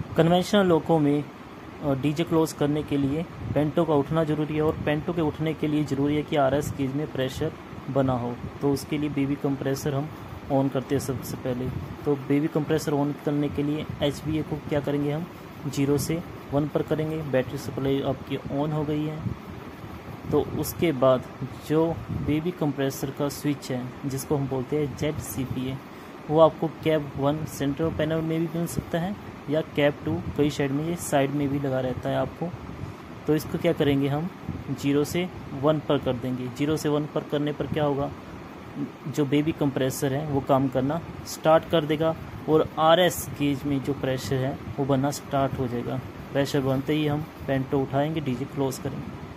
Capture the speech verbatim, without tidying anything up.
Conventional लोको में DJ close करने के लिए पेंटो का उठना ज़रूरी है, और पेंटो के उठने के लिए ज़रूरी है कि आर एस गेज में प्रेशर बना हो। तो उसके लिए बेबी कंप्रेसर हम ऑन करते हैं सबसे पहले। तो बेबी कंप्रेसर ऑन करने के लिए एच बी ए को क्या करेंगे, हम जीरो से वन पर करेंगे। बैटरी सप्लाई आपकी ऑन हो गई है। तो उसके बाद जो बेबी कंप्रेसर का स्विच है जिसको हम बोलते हैं जेड सी पी ए, वो आपको कैब वन सेंटर पैनल में भी मिल सकता है, या कैब टू कई साइड में ये साइड में भी लगा रहता है आपको। तो इसको क्या करेंगे, हम जीरो से वन पर कर देंगे। जीरो से वन पर करने पर क्या होगा, जो बेबी कंप्रेसर है वो काम करना स्टार्ट कर देगा, और आर एस गेज में जो प्रेशर है वो बनना स्टार्ट हो जाएगा। प्रेशर बनते ही हम पेंटो उठाएंगे, डीजे क्लोज करेंगे।